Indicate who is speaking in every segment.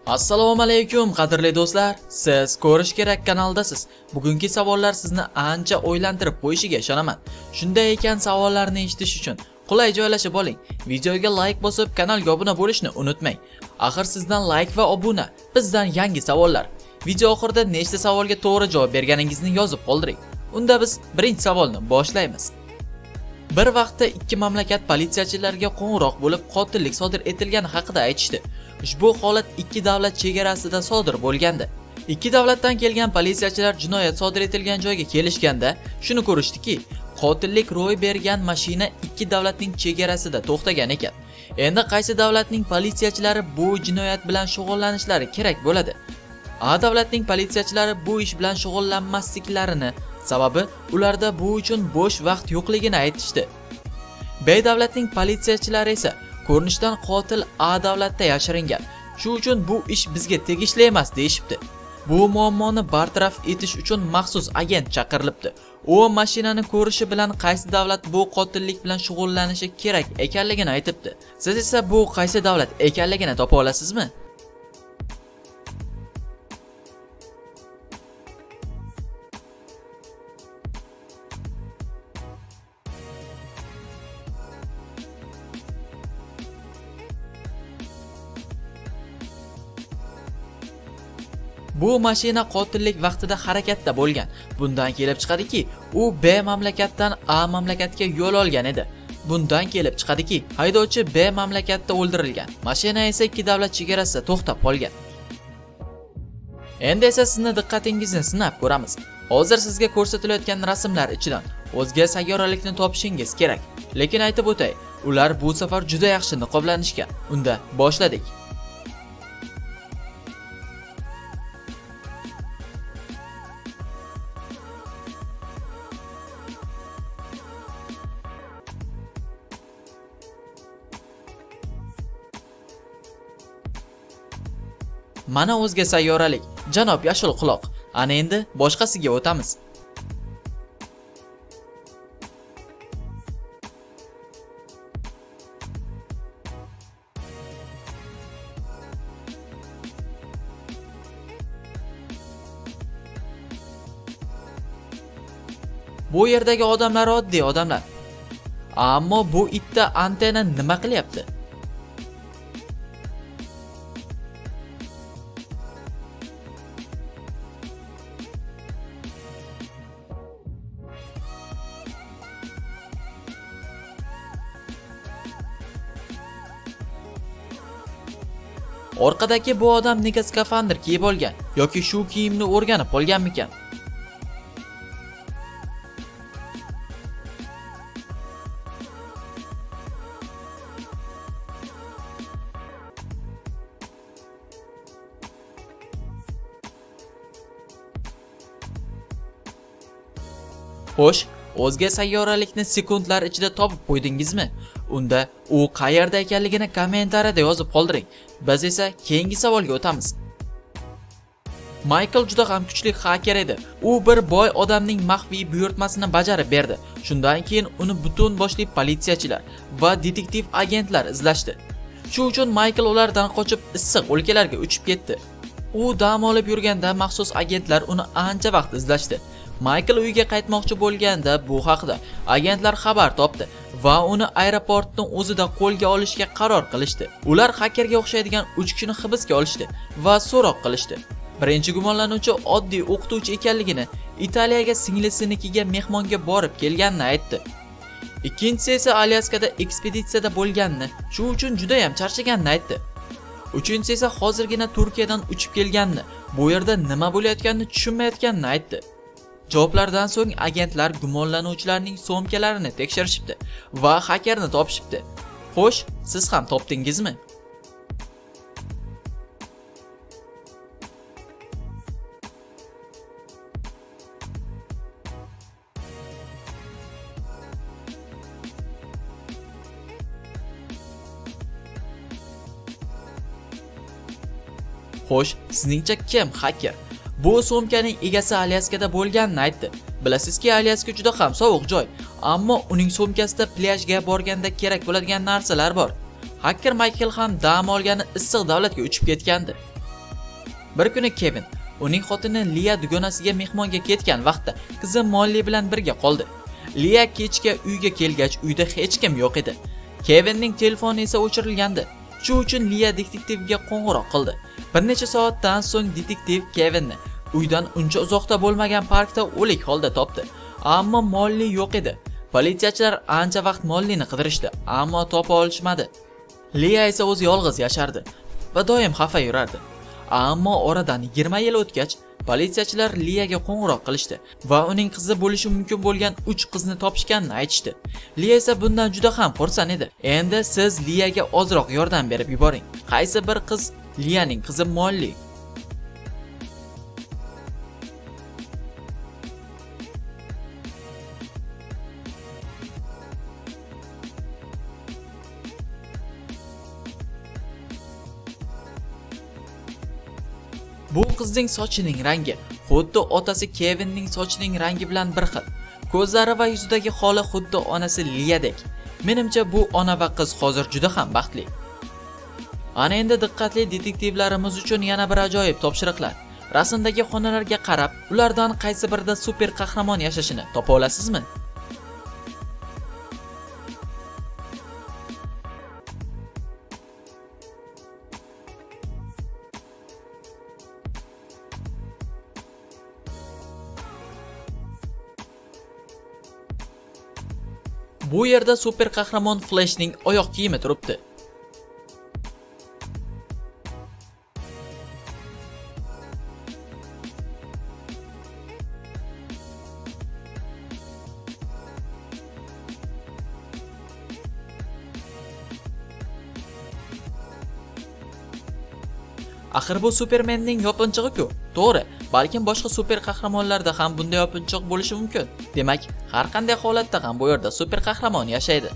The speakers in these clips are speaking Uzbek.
Speaker 1: Assalomu alaykum qadrli do'stlar. Siz Ko'rish kerak kanaldasiz. Bugungi savollar sizni ancha o'ylantirib qo'yishiga ishonaman. Shunday ekan, savollarni eshitish uchun qulay joylashib oling. Videoga like bosib, kanalga obuna bo'lishni unutmang. Axir sizdan like va obuna, bizdan yangi savollar. Video oxirida nechta savolga to'g'ri javob berganingizni yozib qoldiring. Unda biz birinchi savolni boshlaymiz. Bir vaqtda ikki mamlakat politsiyachilariga qo'ng'iroq bo'lib, qotillik sodir etilgani haqida aytishdi. Ushbu holat ikki davlat chegarasida sodir bo'lgandi. Ikki davlatdan kelgan politsiyachilar jinoyat sodir etilgan joyga kelishganda shuni ko'rishdiki, qotillik ro'y bergan mashina ikki davlatning chegarasida to'xtagan ekan. Endi qaysi davlatning politsiyachilari bu jinoyat bilan shug'ullanishlari kerak bo'ladi? A davlatning politsiyachilari bu ish bilan shug'ullanmasliklarini, sababi ularda bu uchun bo'sh vaqt yo'qligini aytishdi. B davlatning politsiyachilari esa ko'rinishdan qotil A davlatda yashiringan. Shu uchun bu ish bizga tegishli emas deyishibdi. Bu muammoni bartaraf etish uchun maxsus agent chaqirilibdi. U mashinani ko'rishi bilan qaysi davlat bu qotillik bilan shug'ullanishi kerak ekanligini aytibdi. Siz esa bu qaysi davlat ekanligini topa olasizmi? Bu mashina qotillik vaqtida harakatda bo'lgan. Bundan kelib chiqadiki, u B mamlakatdan A mamlakatga yo'l olgan edi. Bundan kelib chiqadiki, haydovchi B mamlakatda o'ldirilgan. Mashina esa ikki davlat chegarasida to'xtab qolgan. Endi esa sizni diqqatingizni sinab ko'ramiz. Hozir sizga ko'rsatilayotgan rasmlar ichidan o'zga sayyoralikni topishingiz kerak. Lekin aytib o'tay, ular bu safar juda yaxshi niqoblanishgan. Unda boshladik. Mana o'zga sayyoralik, janob Yashil quloq. Ana endi boshqasiga o'tamiz. Bu yerdagi odamlar oddiy odamlar. Ammo bu itda antenna nima qilyapti? Orqadagi bu odam nega skafandr kiyib olgan yoki shu kiyimni o'rganib qolganmikan? Xo'sh, o'zga sayyoralikni sekundlar ichida topib qo'ydingizmi? Unda u qayerda ekanligini kommentariyada yozib qoldiring. Biz esa keyingi savolga o'tamiz. Michael juda ham kuchli haker edi. U bir boy odamning maxfiy buyurtmasini bajarib berdi. Shundan keyin uni butun boshli politsiyachilar va detektiv agentlar izlashdi. Shu uchun Michael ulardan qochib issiq o'lkalarga uchib ketdi. U dam olib yurganda maxsus agentlar uni ancha vaqt izlashdi. Michael uyiga qaytmoqchi bo'lganda bu haqda agentlar xabar topdi va uni aeroportning o'zida qo'lga olishga qaror qilishdi. Ular hakerga o'xshaydigan 3 kishini hibsga olishdi va so'roq qilishdi. Birinchi gumonlanuvchi oddiy o'qituvchi ekanligini, Italiyaga singlisinikiga mehmonga borib kelganini aytdi. Ikkinchisi esa Alyaskada ekspeditsiyada bo'lganini, shu uchun juda ham charchaganini aytdi. Uchinchisi esa hozirgina Turkiyadan uchib kelganini, bu yerda nima bo'layotganini tushunmayotganini aytdi. Javoblardan so'ng agentlar gumonlanuvchilarning so'mkalarini tekshirishibdi va hakerni topishibdi. Xo'sh, siz ham topdingizmi? Xo'sh, sizningcha kim haker? Bu so'mkaning egasi Alyaskada bo'lganini aytdi. Bilasizki, Alyaska juda ham sovuq joy, ammo uning so'mkasida plyajga borganda kerak bo'ladigan narsalar bor. Hacker Michael ham dam olgani issiq davlatga uchib ketgandi. Bir kuni Kevin uning xotini Liya dugonasiga mehmonga ketgan vaqtda qizi Molli bilan birga qoldi. Liya kechga uyga kelgach, uyda hech kim yo'q edi. Kevinning telefoni esa o'chirilgandi. Shu uchun Liya detektivga qo'ng'iroq qildi. Bir necha soatdan so'ng detektiv Kevinni uydan uncha uzoqda bo'lmagan parkda o'lik holda topdi. Ammo Molli yo'q edi. Politsiyachilar ancha vaqt Mollini qidirishdi, ammo topa olishmadi. Liya esa o'zi yolg'iz yashardi va doim xafa yurardi. Ammo oradan 20 yil o'tgach, politsiyachilar Liyaga qo'ng'iroq qilishdi va uning qizi bo'lishi mumkin bo'lgan 3 qizni topishganini aytishdi. Liya esa bundan juda ham xursand edi. Endi siz Liyaga ozroq yordam berib yuboring. Qaysi bir qiz Liyaning qizi Molli? Bu qizning sochining rangi xuddi otasi Kevinning sochining rangi bilan bir xil. Ko'zlari va yuzidagi holi xuddi onasi Liyadek. Menimcha bu ona va qiz hozir juda ham baxtli. Ana endi diqqatli detektivlarimiz uchun yana bir ajoyib topshiriqlar. Rasmdagi xonalarga qarab, ulardan qaysi birida super qahramon yashashini topa olasizmi? Bu yerda super qahramon Flashning oyoq kiyimi turibdi. Axir bu Supermanning yopinchig'i-ku. To'g'ri, balkim boshqa super qahramonlarda ham bunday yopinchiq bo'lishi mumkin. Demak, har qanday holatda ham bu yerda super qahramon yashaydi.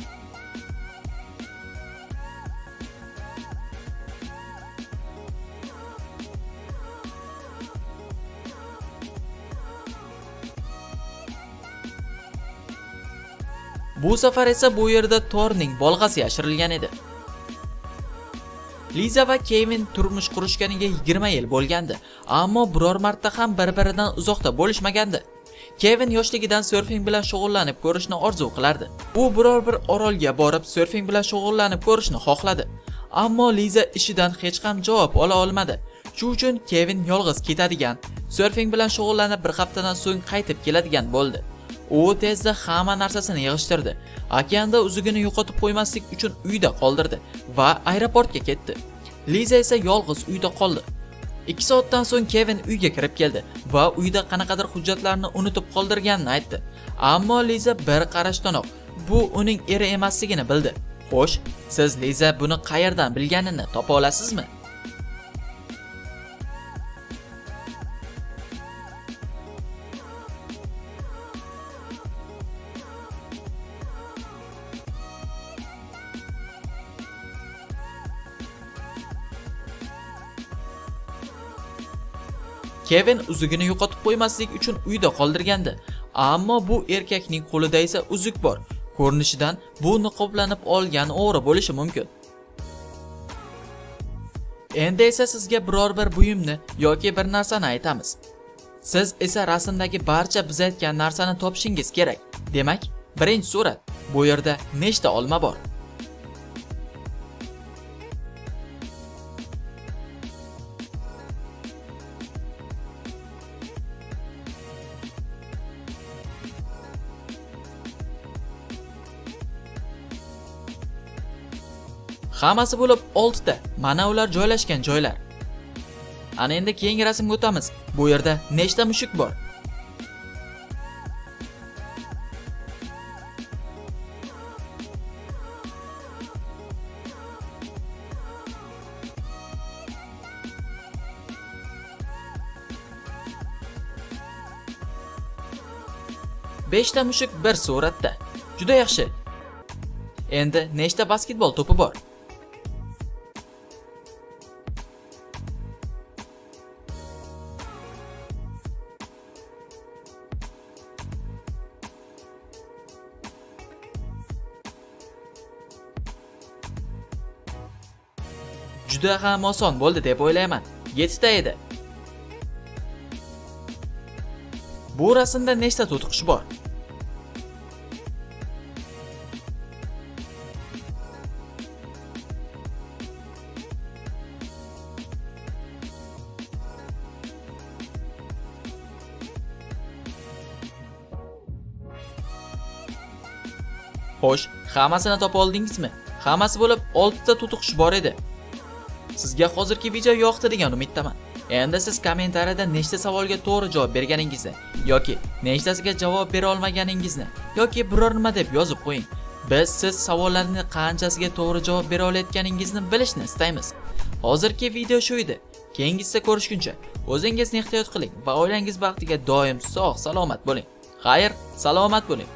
Speaker 1: Bu safar esa bu yerda Thorning bolg'asi yashirilgan edi. Liza va Kevin turmush qurishganiga 20 yil bo'lgandi, ammo biror marta ham bir-biridan uzoqda bo'lishmagandi. Kevin yoshligidan surfing bilan shug'ullanib ko'rishni orzu qilardi. U biror bir orolga borib surfing bilan shug'ullanib ko'rishni xohladi, ammo Liza ishidan hech ham javob ola olmadi. Shu uchun Kevin yolg'iz ketadigan, surfing bilan shug'ullanib bir haftadan so'ng qaytib keladigan bo'ldi. U tezda hamma narsasini yig'ishtirdi. Okeanda uzugini yo'qotib qo'ymaslik uchun uyda qoldirdi va aeroportga ketdi. Liza esa yolg'iz uyda qoldi. 2 soatdan so'ng Kevin uyga kirib keldi va uyda qanaqadir hujjatlarni unutib qoldirganini aytdi. Ammo Liza bir qarashdanoq bu uning eri emasligini bildi. Xo'sh, siz Liza buni qayerdan bilganini topa olasizmi? Kevin uzugini yo'qotib qo'ymaslik uchun uyda qoldirgandi. Ammo bu erkakning qo'lida esa uzuk bor. Ko'rinishidan bu niqoblanib olgan o'g'ri bo'lishi mumkin. Endi esa sizga biror bir buyumni yoki bir narsani aytamiz. Siz esa rasmdagi barcha biz aytgan narsani topishingiz kerak. Demak, birinchi surat. Bu yerda nechta olma bor? Hammasi bo'lib 6 ta. Mana ular joylashgan joylar. Ana endi keyingi rasmga o'tamiz. Bu yerda nechta mushuk bor? Beshta mushuk bir suratda. Juda yaxshi. Endi nechta basketbol to'pi bor? Juda ham oson bo'ldi deb o'ylayman. 7 ta edi. Bu rasmda nechta to'tiqush bor? Xo'sh, hammasini topa oldingizmi? Hammasi bo'lib 6 ta to'tiqush bor edi. Sizga hozirgi video yoqdi degan umiddaman. Endi siz kommentariyada nechta savolga to'g'ri javob berganingizni yoki nechtasiga javob bera olmaganingizni yoki biror nima deb yozib qo'ying. Biz siz savollarni qanchasiga to'g'ri javob bera olayotganingizni bilishni istaymiz. Hozirgi video shu edi. Keyingisida ko'rishguncha o'zingizni ehtiyot qiling va oilangiz baxtiga doim sog', salomat bo'ling. Xayr, salomat bo'ling.